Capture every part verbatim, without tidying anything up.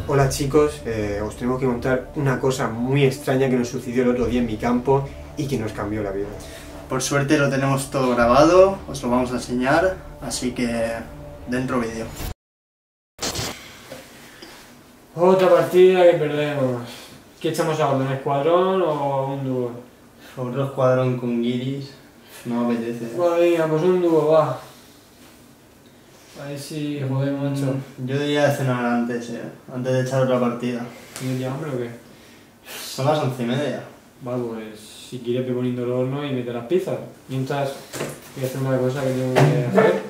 Hola chicos, eh, os tenemos que contar una cosa muy extraña que nos sucedió el otro día en mi campo y que nos cambió la vida. Por suerte lo tenemos todo grabado, os lo vamos a enseñar, así que dentro vídeo. Otra partida que perdemos. ¿Qué echamos ahora? ¿Un escuadrón o un dúo? Otro escuadrón con guiris, no me apetece. Bueno, venga, pues un dúo, va. A ver si podemos, macho. Yo diría de cenar antes, eh, antes de echar otra partida. ¿Tienes ya hambre o qué? Son las once y media. Va, pues si quieres ve poniendo el horno y mete las pizzas. Mientras voy a hacer una cosa que tengo que hacer.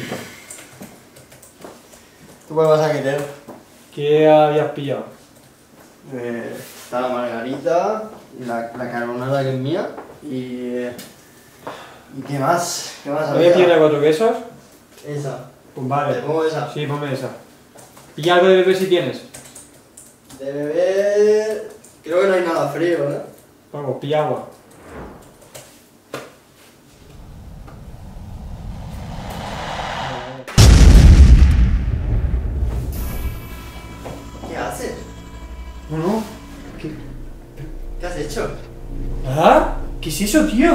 ¿Tú cuál vas a querer? ¿Qué habías pillado? Eh, está la margarita, la, la carbonara que es mía y... Eh, ¿y qué más? ¿Qué más ¿Había pillado cuatro quesos? Esa. Pues vale. ¿Te pongo esa? Sí, ponme esa. ¿Pilla algo de beber si tienes? De beber... creo que no hay nada frío, ¿eh? Vamos, pilla agua. ¿Qué haces? No, no. ¿Qué? ¿Qué has hecho? ¿Ah? ¿Qué es eso, tío?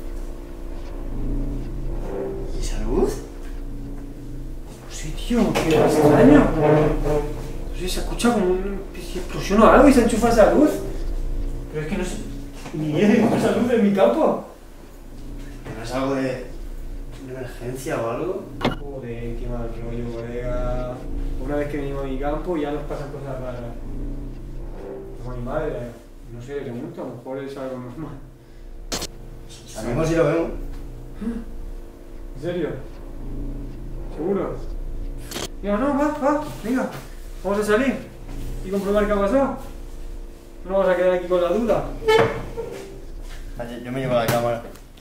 ¿Y esa luz? Sí, tío, qué extraño. No sé, se escucha como una explosión o algo y se enchufa esa luz. Pero es que no sé. Ni he con esa luz en mi campo. ¿No es algo de, de emergencia o algo? Joder, qué mal rollo, colega. Una vez que venimos a mi campo ya nos pasan cosas raras. Como mi madre, no sé, le pregunto, a lo mejor es algo normal. Salimos y lo vemos. ¿En serio? ¿Seguro? Venga, no, va, va, venga. Vamos a salir y comprobar qué ha pasado. No nos vas a quedar aquí con la duda. Vale, yo me llevo la cámara.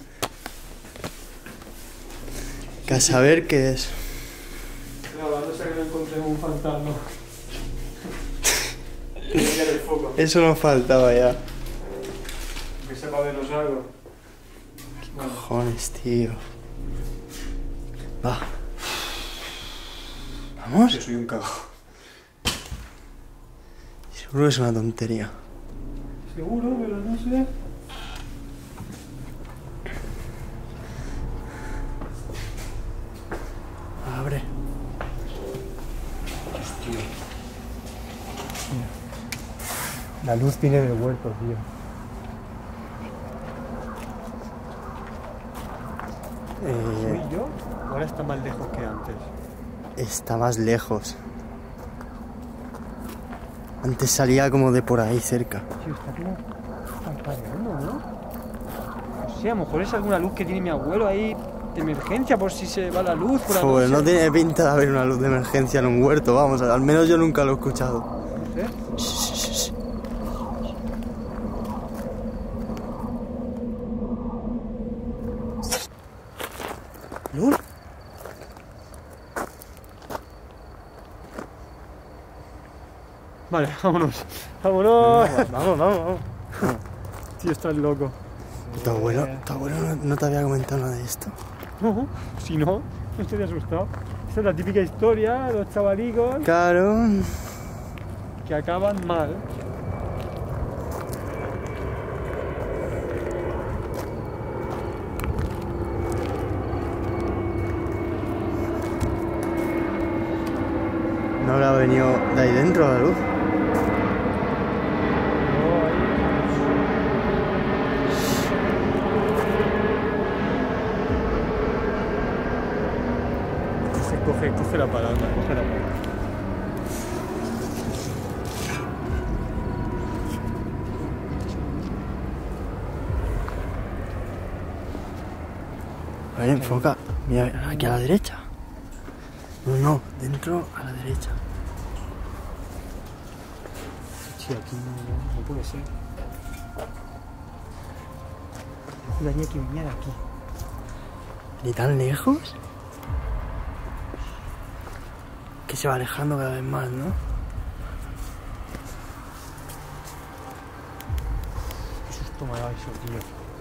Que a saber qué es. No, no sé que no encontremos un fantasma. Que venga el foco. Eso nos faltaba ya. Que sepa vernos algo. Bueno. Cojones, tío. Va. ¿Vamos? Yo soy un cagao. Seguro que es una tontería. Seguro, pero no sé. Abre. Hostia. La luz viene del huerto, tío. Eh, ¿Soy yo? Ahora está más lejos que antes. está más lejos. Antes salía como de por ahí cerca. Tío, está como parpadeando, ¿no? No sé, a lo mejor es alguna luz que tiene mi abuelo ahí de emergencia por si se va la luz. Por la Joder, noche. no tiene pinta de haber una luz de emergencia en un huerto, vamos, al menos yo nunca lo he escuchado. No sé. Shh, shh, shh. ¿Luz? Vale, vámonos. Vámonos. Vamos, vamos, vamos. Tío, estás loco. ¿Tu abuelo, tu abuelo no, no te había comentado nada de esto? No, si no, no estaría asustado. Esta es la típica historia de los chavalicos Claro. que acaban mal. ¿No habrá venido de ahí dentro la luz? Se coge, coge la palanca, coge la palanca. A ver, enfoca. Mira, aquí a la derecha. No, no, dentro a la derecha. Tío, aquí no, no puede ser. Yo juraría que venía de aquí. ¿Ni tan lejos? Que se va alejando cada vez más, ¿no? Qué susto me ha dado eso, tío.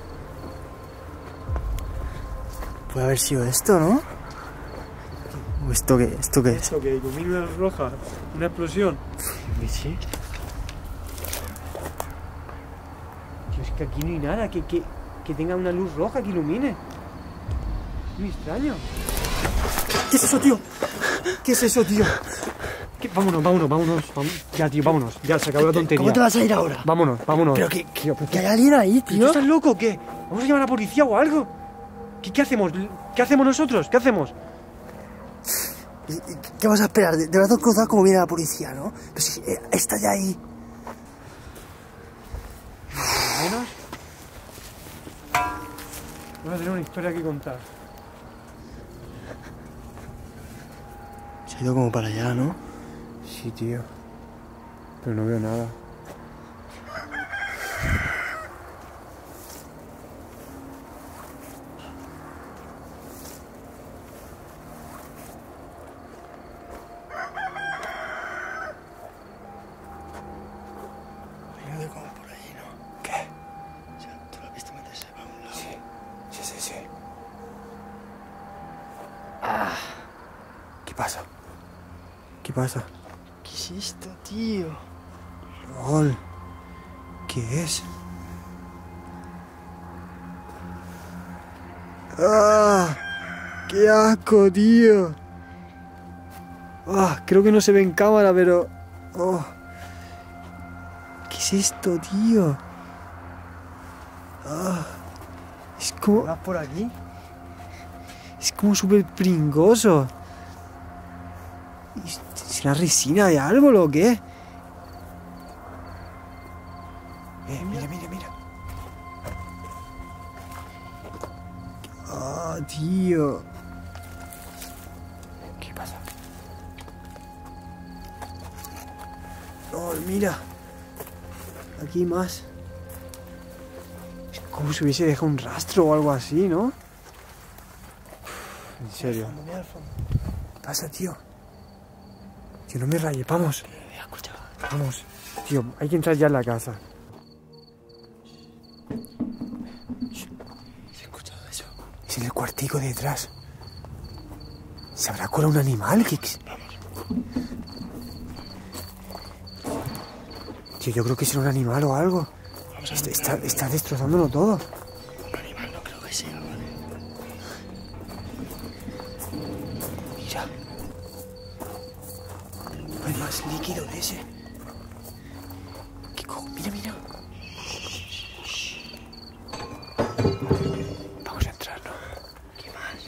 Puede haber sido esto, ¿no? ¿O esto qué, esto qué es? ¿Esto qué? ¿Con mil luces rojas? ¿Una explosión? que sí. Tío, es que aquí no hay nada que, que, que tenga una luz roja que ilumine. Muy extraño. ¿Qué es eso, tío? ¿Qué es eso, tío? ¿Qué? Vámonos, vámonos, vámonos, vámonos. Ya, tío, vámonos. Ya, se acabó la tontería. ¿Cómo te vas a ir ahora? Vámonos, vámonos. Pero que, Tío, pero que hay alguien ahí, ¿Tú tío. estás loco o qué? ¿Vamos a llamar a la policía o algo? ¿Qué, qué hacemos? ¿Qué hacemos nosotros? ¿Qué hacemos? ¿Y- y ¿Qué vas a esperar? De, de brazos cruzados como viene la policía, ¿no? Pues si eh, está ya ahí. Menos. Vamos a tener una historia que contar. Se ha ido como para allá, ¿no? Sí, tío. Pero no veo nada. Hay algo como por ahí, ¿no? ¿Qué? O sea, tú lo has visto meterse para un lado. Sí, sí, sí, sí. ¿Qué pasa? ¿Qué pasa? ¿Qué es esto, tío? LOL. ¿Qué es? ¡Ah! ¡Qué asco, tío! Ah, creo que no se ve en cámara, pero... Oh. ¿Qué es esto, tío? Ah. Es como... ¿Vas por aquí? Es como súper pringoso. ¿Es es una resina de árbol o qué? Eh, mira, mira, mira. Ah, tío. ¿Qué pasa? No, mira. Aquí hay más. Es como si hubiese dejado un rastro o algo así, ¿no? En serio. Mira al fondo. ¿Qué pasa, tío? Tío, no me rayes, vamos. Mira, escucha. Vamos. Tío, hay que entrar ya en la casa. ¿Se ha escuchado eso? Es en el cuartico de detrás. ¿Se habrá colado un animal? ¿Qué... Tío, yo creo que será un animal o algo. Vamos a Está, ver. está, está destrozándolo todo. Un animal no creo que sea, ¿vale? Mira. Hay más líquido de ese. ¿Qué cojo? Mira, mira. Vamos a entrar, ¿no? ¿Qué más?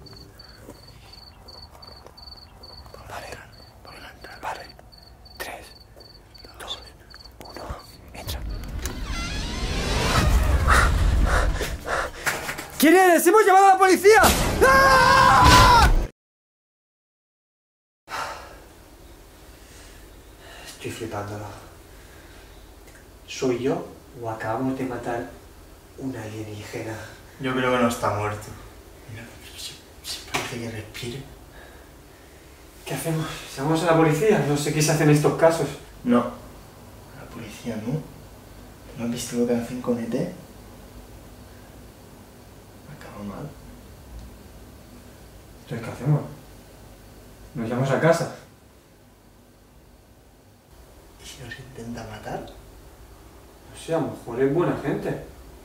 Vale. Vamos a entrar. Vale. Tres, dos, uno. Entra. ¿Quién eres? ¡Hemos llamado a la policía! ¡Ah! Estoy flipándolo. ¿Soy yo o acabamos de matar una alienígena? Yo creo que no está muerto. Mira, si, si parece que respire. ¿Qué hacemos? ¿Llamamos a la policía? No sé qué se hace en estos casos. No. La policía no. ¿No has visto lo que hacen con E T? Acaba mal. Entonces, ¿qué hacemos? ¿Nos llamamos a casa? ¿Y si nos intenta matar? No sé, a lo mejor es buena gente.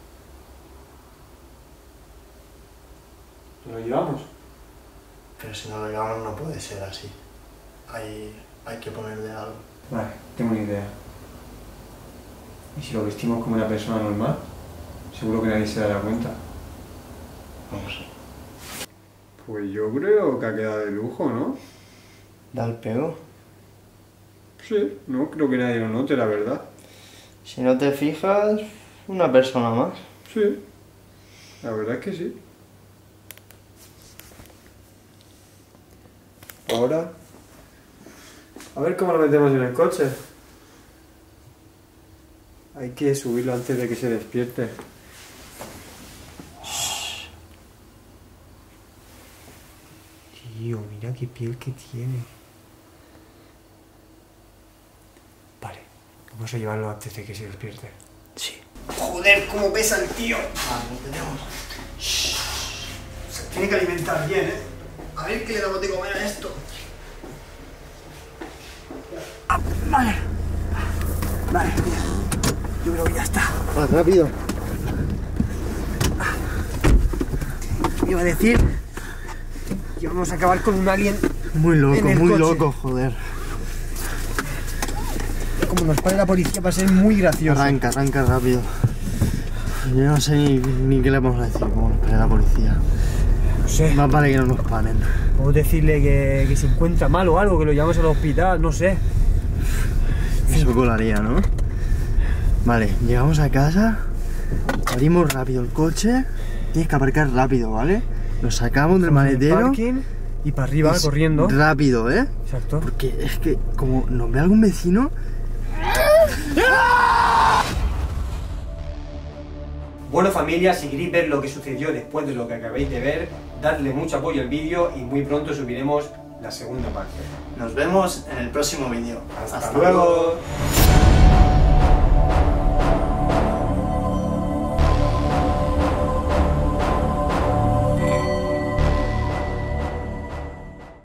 ¿Nos lo llevamos? Pero si no lo llevamos no puede ser así. Hay, hay que ponerle algo. Vale, tengo una idea. ¿Y si lo vestimos como una persona normal? Seguro que nadie se dará cuenta. Vamos. Pues yo creo que ha quedado de lujo, ¿no? Da el pego. Sí, no creo que nadie lo note, la verdad. Si no te fijas, una persona más. Sí, la verdad es que sí. Ahora, a ver cómo lo metemos en el coche. Hay que subirlo antes de que se despierte. Tío, mira qué piel que tiene. Vale, vamos a llevarlo antes de que se despierte. Sí. Joder, cómo pesa el tío. Vale, lo tenemos. Se tiene que alimentar bien, ¿eh? A ver qué le damos de comer a esto. Vale. Vale, yo creo que ya está. Va, rápido. Iba a decir que vamos a acabar con un alien. Muy loco, En el muy coche. loco, joder. Como nos pare la policía va a ser muy gracioso. Arranca, arranca rápido. Yo no sé ni, ni qué le vamos a decir, como nos pare la policía. No sé. Más vale que no nos paren. Podemos decirle que, que se encuentra mal o algo, que lo llevamos al hospital, no sé. Eso colaría, ¿no? Vale, llegamos a casa, abrimos rápido el coche, tienes que aparcar rápido, ¿vale? Lo sacamos del maletero. Parking y para arriba, y corriendo. Rápido, ¿eh? Exacto. Porque es que como nos ve algún vecino... Bueno familia, si queréis ver lo que sucedió después de lo que acabáis de ver, dadle mucho apoyo al vídeo y muy pronto subiremos la segunda parte. Nos vemos en el próximo vídeo. Hasta luego.